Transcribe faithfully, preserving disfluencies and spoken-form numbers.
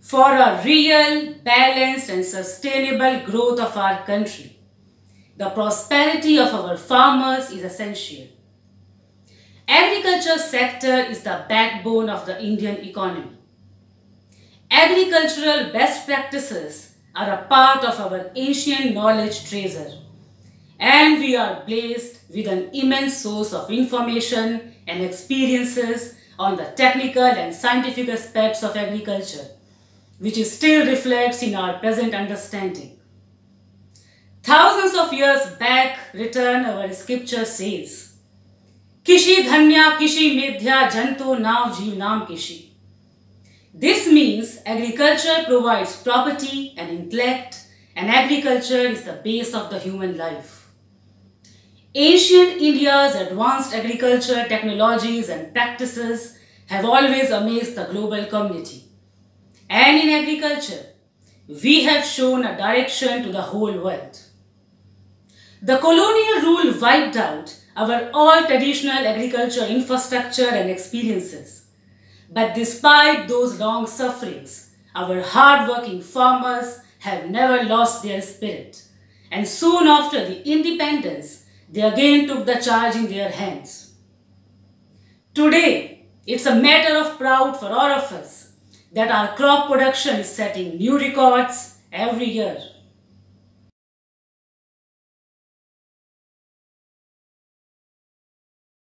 for a real, balanced and sustainable growth of our country. The prosperity of our farmers is essential. Agriculture sector is the backbone of the Indian economy. Agricultural best practices are a part of our ancient knowledge treasure, and we are blessed with an immense source of information and experiences on the technical and scientific aspects of agriculture, which still reflects in our present understanding. Thousands of years back, written our scripture says, Kishi dhanya kishi medhya janto nav jeev naam kishi. This means agriculture provides property and intellect, and agriculture is the base of the human life. Ancient India's advanced agriculture technologies and practices have always amazed the global community. And in agriculture, we have shown a direction to the whole world. The colonial rule wiped out our all traditional agriculture infrastructure and experiences. But despite those long sufferings, our hard-working farmers have never lost their spirit. And soon after the independence, they again took the charge in their hands. Today, it's a matter of pride for all of us that our crop production is setting new records every year.